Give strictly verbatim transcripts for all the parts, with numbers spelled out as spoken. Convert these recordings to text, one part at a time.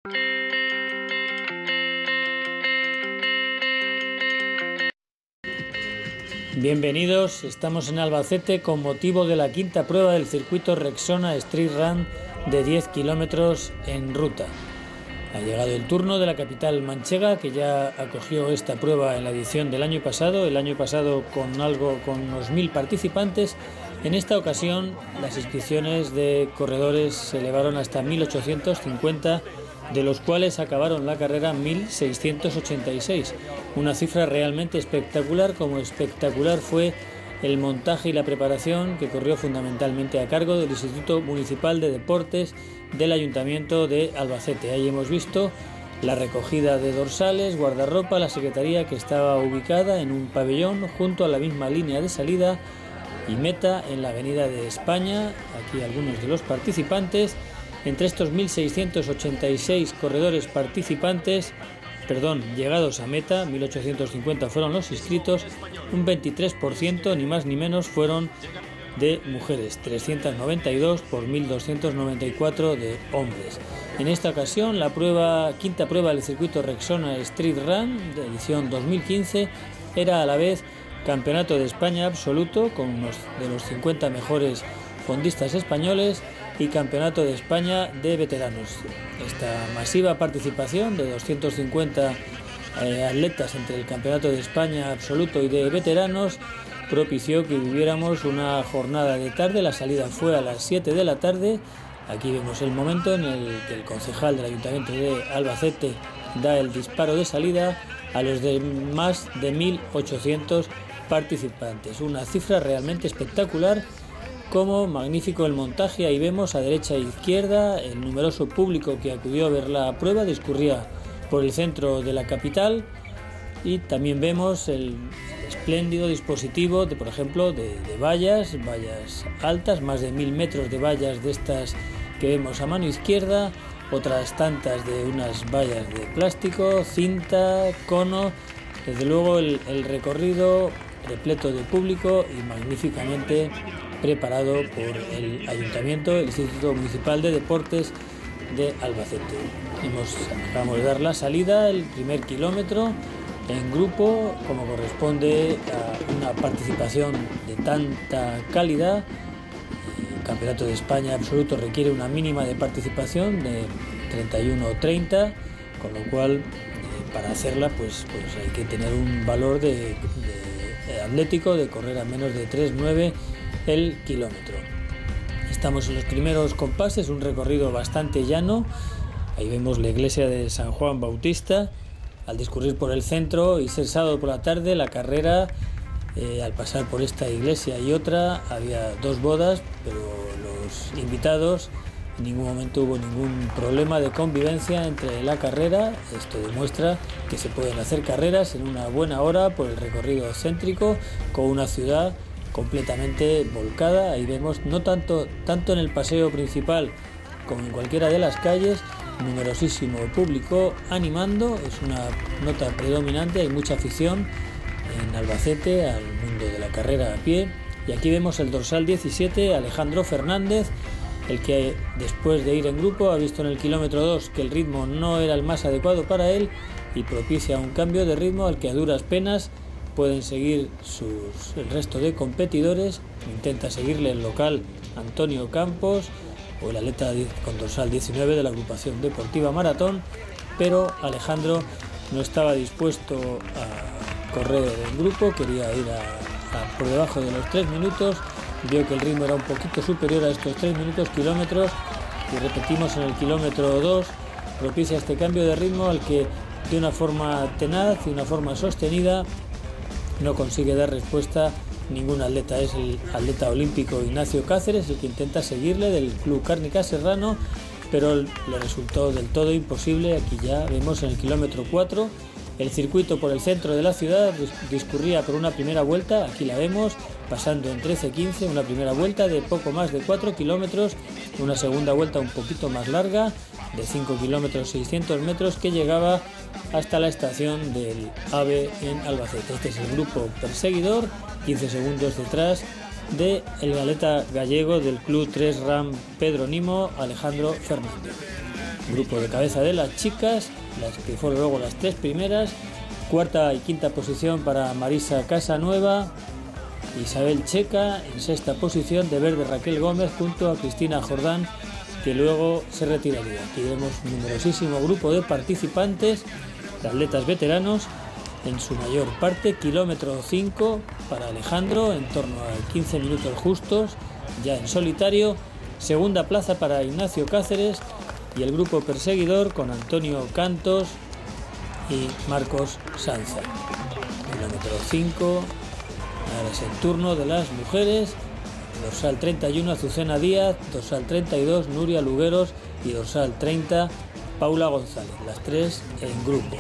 Bienvenidos, estamos en Albacete con motivo de la quinta prueba del circuito Rexona Street Run de diez kilómetros en ruta. Ha llegado el turno de la capital manchega, que ya acogió esta prueba en la edición del año pasado, el año pasado con algo con unos mil participantes. En esta ocasión las inscripciones de corredores se elevaron hasta mil ochocientos cincuenta, de los cuales acabaron la carrera mil seiscientos ochenta y seis, una cifra realmente espectacular, como espectacular fue el montaje y la preparación, que corrió fundamentalmente a cargo del Instituto Municipal de Deportes del Ayuntamiento de Albacete. Ahí hemos visto la recogida de dorsales, guardarropa, la secretaría, que estaba ubicada en un pabellón junto a la misma línea de salida y meta en la Avenida de España. Aquí algunos de los participantes. Entre estos mil seiscientos ochenta y seis corredores participantes, perdón, llegados a meta, mil ochocientos cincuenta fueron los inscritos, un veintitrés por ciento, ni más ni menos, fueron de mujeres, trescientos noventa y dos por mil doscientos noventa y cuatro de hombres. En esta ocasión, la prueba, quinta prueba del circuito Rexona Street Run de edición dos mil quince era a la vez Campeonato de España absoluto, con unos de los cincuenta mejores fondistas españoles, y Campeonato de España de veteranos. Esta masiva participación de doscientos cincuenta eh, atletas entre el Campeonato de España absoluto y de veteranos propició que viviéramos una jornada de tarde. La salida fue a las siete de la tarde. Aquí vemos el momento en el que el concejal del Ayuntamiento de Albacete da el disparo de salida a los de más de mil ochocientos participantes. Una cifra realmente espectacular. Como magnífico el montaje. Ahí vemos a derecha e izquierda el numeroso público que acudió a ver la prueba, discurría por el centro de la capital, y también vemos el espléndido dispositivo de, por ejemplo, de, de vallas, vallas altas, más de mil metros de vallas de estas que vemos a mano izquierda, otras tantas de unas vallas de plástico, cinta, cono. Desde luego el, el recorrido repleto de público y magníficamente preparado por el Ayuntamiento, el Instituto Municipal de Deportes de Albacete. Hemos, acabamos de dar la salida, el primer kilómetro en grupo, como corresponde a una participación de tanta calidad. El Campeonato de España absoluto requiere una mínima de participación de treinta y uno treinta, con lo cual eh, para hacerla pues, pues hay que tener un valor de, de, de atlético de correr a menos de tres nueve el kilómetro. Estamos en los primeros compases, un recorrido bastante llano. Ahí vemos la iglesia de San Juan Bautista. Al discurrir por el centro y ser sábado por la tarde, la carrera, eh, al pasar por esta iglesia y otra, había dos bodas, pero los invitados, en ningún momento hubo ningún problema de convivencia entre la carrera. Esto demuestra que se pueden hacer carreras en una buena hora por el recorrido céntrico, con una ciudad completamente volcada. Ahí vemos, no tanto, tanto en el paseo principal como en cualquiera de las calles, numerosísimo público animando. Es una nota predominante, hay mucha afición en Albacete al mundo de la carrera a pie. Y aquí vemos el dorsal diecisiete, Alejandro Fernández, el que después de ir en grupo ha visto en el kilómetro dos que el ritmo no era el más adecuado para él y propicia un cambio de ritmo al que a duras penas pueden seguir sus, el resto de competidores. Intenta seguirle el local Antonio Campos o el atleta con dorsal diecinueve de la agrupación deportiva Maratón, pero Alejandro no estaba dispuesto a correr en grupo, quería ir a, a, por debajo de los tres minutos, vio que el ritmo era un poquito superior a estos tres minutos kilómetros y repetimos en el kilómetro dos, propicia este cambio de ritmo al que de una forma tenaz, de una forma sostenida, no consigue dar respuesta ningún atleta. Es el atleta olímpico Ignacio Cáceres el que intenta seguirle, del Club Cárnica Serrano, pero le resultó del todo imposible. Aquí ya vemos en el kilómetro cuatro el circuito por el centro de la ciudad, discurría por una primera vuelta, aquí la vemos, pasando en trece quince, una primera vuelta de poco más de cuatro kilómetros, una segunda vuelta un poquito más larga, de cinco kilómetros seiscientos metros, que llegaba hasta la estación del AVE en Albacete. Este es el grupo perseguidor, quince segundos detrás de el atleta gallego del Club tres RAM Pedro Nimo, Alejandro Fernández. Grupo de cabeza de las chicas, las que fueron luego las tres primeras. Cuarta y quinta posición para Marisa Casanueva, Isabel Checa en sexta posición, de verde Raquel Gómez junto a Cristina Jordán, que luego se retiraría. Aquí vemos un numerosísimo grupo de participantes, de atletas veteranos, en su mayor parte. Kilómetro cinco para Alejandro, en torno a quince minutos justos, ya en solitario. Segunda plaza para Ignacio Cáceres y el grupo perseguidor con Antonio Cantos y Marcos Sanza. Kilómetro cinco, ahora es el turno de las mujeres. Dorsal treinta y uno Azucena Díaz, dorsal treinta y dos Nuria Lugueros y dorsal treinta Paula González, las tres en grupo.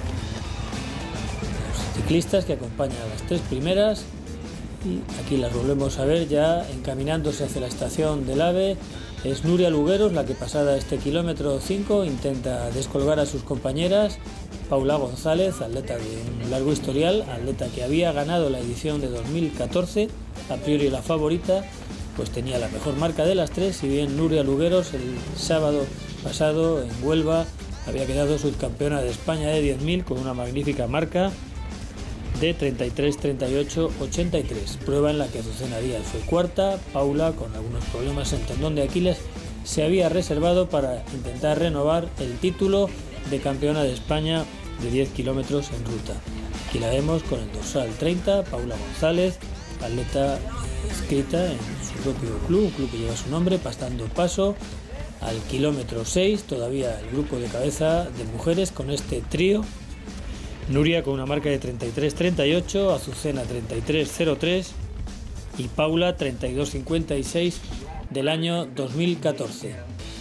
Los ciclistas que acompañan a las tres primeras, y aquí las volvemos a ver ya encaminándose hacia la estación del AVE. Es Nuria Lugueros la que, pasada este kilómetro cinco, intenta descolgar a sus compañeras. Paula González, atleta de un largo historial, atleta que había ganado la edición de dos mil catorce, a priori la favorita, pues tenía la mejor marca de las tres, si bien Nuria Lugueros el sábado pasado en Huelva había quedado subcampeona de España de diez mil con una magnífica marca de treinta y tres treinta y ocho ochenta y tres, prueba en la que Azucena Díaz fue cuarta. Paula, con algunos problemas en tendón de Aquiles, se había reservado para intentar renovar el título de campeona de España de diez kilómetros en ruta. Aquí la vemos con el dorsal treinta, Paula González, atleta inscrita en su propio club, un club que lleva su nombre, pasando paso al kilómetro seis, todavía el grupo de cabeza de mujeres con este trío. Nuria con una marca de treinta y tres treinta y ocho, Azucena treinta y tres cero tres y Paula treinta y dos cincuenta y seis del año dos mil catorce.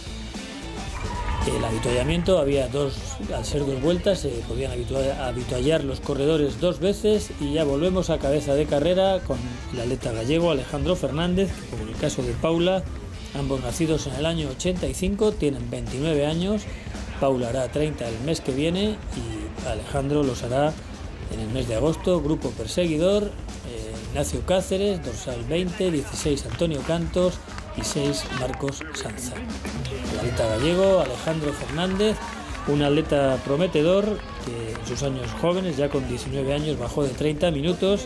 El avituallamiento, había dos, al ser dos vueltas se podían avituallar los corredores dos veces, y ya volvemos a cabeza de carrera con el atleta gallego Alejandro Fernández, que, como en el caso de Paula, ambos nacidos en el año ochenta y cinco, tienen veintinueve años. Paula hará treinta el mes que viene y Alejandro los hará en el mes de agosto. Grupo perseguidor, eh, Ignacio Cáceres, dorsal veinte, dieciséis Antonio Cantos y seis Marcos Sanza. El atleta gallego Alejandro Fernández, un atleta prometedor que en sus años jóvenes, ya con diecinueve años, bajó de treinta minutos.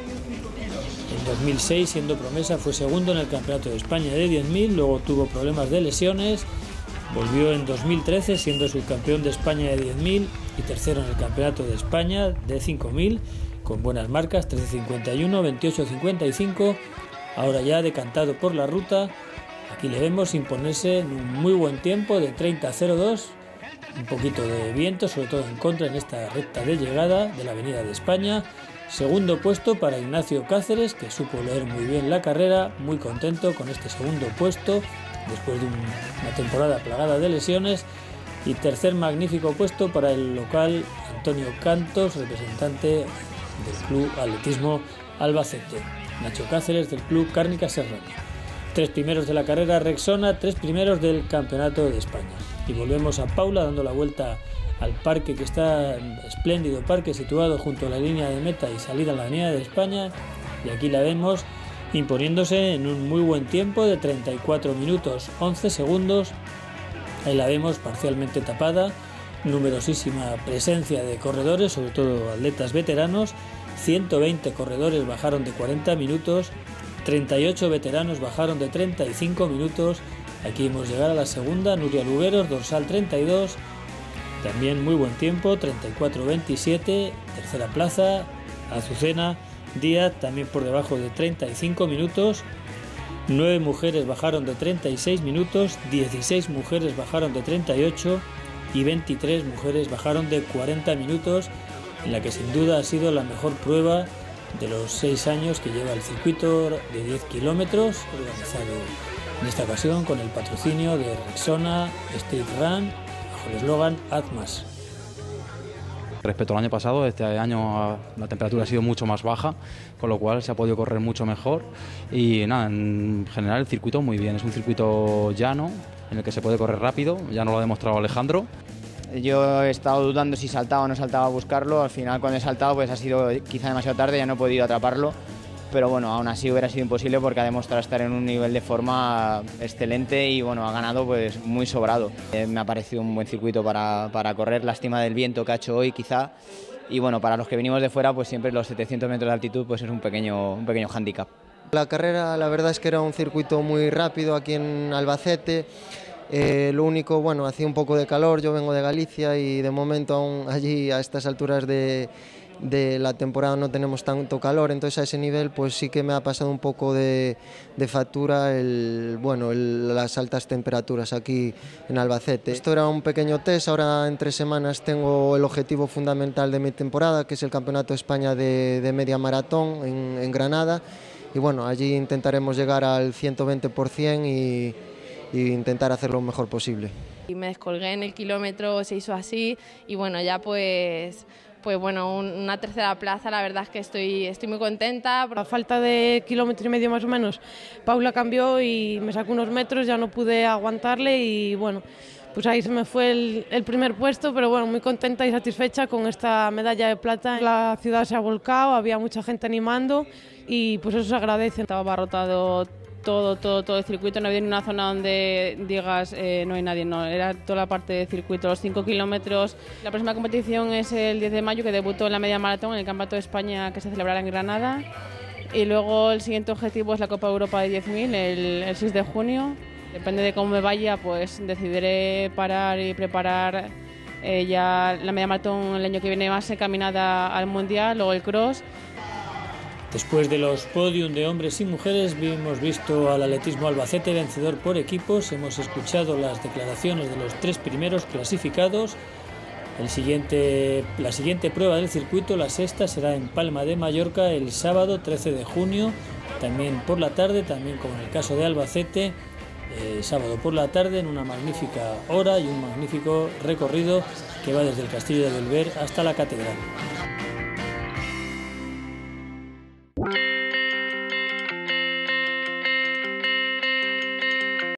En dos mil seis, siendo promesa, fue segundo en el Campeonato de España de diez mil, luego tuvo problemas de lesiones. Volvió en dos mil trece siendo subcampeón de España de diez mil y tercero en el Campeonato de España de cinco mil, con buenas marcas, trece cincuenta y uno, veintiocho cincuenta y cinco. Ahora ya decantado por la ruta, aquí le vemos imponerse en un muy buen tiempo de treinta cero dos, un poquito de viento, sobre todo en contra en esta recta de llegada de la Avenida de España. Segundo puesto para Ignacio Cáceres, que supo leer muy bien la carrera, muy contento con este segundo puesto después de un, una temporada plagada de lesiones. Y tercer magnífico puesto para el local Antonio Cantos, representante del Club Atletismo Albacete. Nacho Cáceres del Club Cárnica Serrano. Tres primeros de la carrera Rexona, tres primeros del Campeonato de España. Y volvemos a Paula dando la vuelta al parque, que está espléndido parque situado junto a la línea de meta y salida a la Avenida de España, y aquí la vemos imponiéndose en un muy buen tiempo de treinta y cuatro minutos once segundos. Ahí la vemos parcialmente tapada, numerosísima presencia de corredores, sobre todo atletas veteranos. Ciento veinte corredores bajaron de cuarenta minutos, treinta y ocho veteranos bajaron de treinta y cinco minutos. Aquí hemos llegado a la segunda, Nuria Lugueros, dorsal treinta y dos, también muy buen tiempo, treinta y cuatro veintisiete. Tercera plaza, Azucena Díaz, también por debajo de treinta y cinco minutos. nueve mujeres bajaron de treinta y seis minutos, dieciséis mujeres bajaron de treinta y ocho y veintitrés mujeres bajaron de cuarenta minutos, en la que sin duda ha sido la mejor prueba de los seis años que lleva el circuito de diez kilómetros, organizado en esta ocasión con el patrocinio de Rexona Street Run, bajo el eslogan Haz Más. Respecto al año pasado, este año la temperatura ha sido mucho más baja, con lo cual se ha podido correr mucho mejor y nada, en general el circuito muy bien, es un circuito llano en el que se puede correr rápido, ya nos lo ha demostrado Alejandro. Yo he estado dudando si saltaba o no saltaba a buscarlo, al final cuando he saltado pues ha sido quizá demasiado tarde, ya no he podido atraparlo pero bueno, aún así hubiera sido imposible porque ha demostrado estar en un nivel de forma excelente y bueno, ha ganado pues muy sobrado. Eh, me ha parecido un buen circuito para, para correr, lástima del viento que ha hecho hoy quizá, y bueno, para los que venimos de fuera pues siempre los setecientos metros de altitud pues es un pequeño, un pequeño hándicap. La carrera la verdad es que era un circuito muy rápido aquí en Albacete. Eh, lo único, bueno, hacía un poco de calor, yo vengo de Galicia y de momento aún allí a estas alturas de, de la temporada no tenemos tanto calor, entonces a ese nivel pues sí que me ha pasado un poco de, de factura el, bueno, el, las altas temperaturas aquí en Albacete. Esto era un pequeño test, ahora en tres semanas tengo el objetivo fundamental de mi temporada, que es el Campeonato de España de, de media maratón en, en Granada, y bueno, allí intentaremos llegar al ciento veinte por ciento y e intentar hacer lo mejor posible. Y me descolgué en el kilómetro, se hizo así y bueno, ya pues, pues bueno, un, una tercera plaza, la verdad es que estoy, estoy muy contenta. A falta de kilómetro y medio más o menos, Paula cambió y me sacó unos metros, ya no pude aguantarle y bueno, pues ahí se me fue el, el primer puesto, pero bueno, muy contenta y satisfecha con esta medalla de plata. La ciudad se ha volcado, había mucha gente animando y pues eso se agradece. Estaba abarrotado todo, todo, todo el circuito, no había ni una zona donde digas eh, no hay nadie, no, era toda la parte del circuito, los cinco kilómetros. La próxima competición es el diez de mayo, que debutó en la media maratón en el Campeonato de España que se celebrará en Granada, y luego el siguiente objetivo es la Copa Europa de diez mil el, el seis de junio. Depende de cómo me vaya, pues decidiré parar y preparar eh, ya la media maratón el año que viene más encaminada al Mundial, luego el cross. Después de los podium de hombres y mujeres, hemos visto al atletismo Albacete vencedor por equipos, hemos escuchado las declaraciones de los tres primeros clasificados. El siguiente, la siguiente prueba del circuito, la sexta, será en Palma de Mallorca el sábado trece de junio, también por la tarde, también como en el caso de Albacete, eh, sábado por la tarde en una magnífica hora y un magnífico recorrido que va desde el Castillo de Belver hasta la Catedral.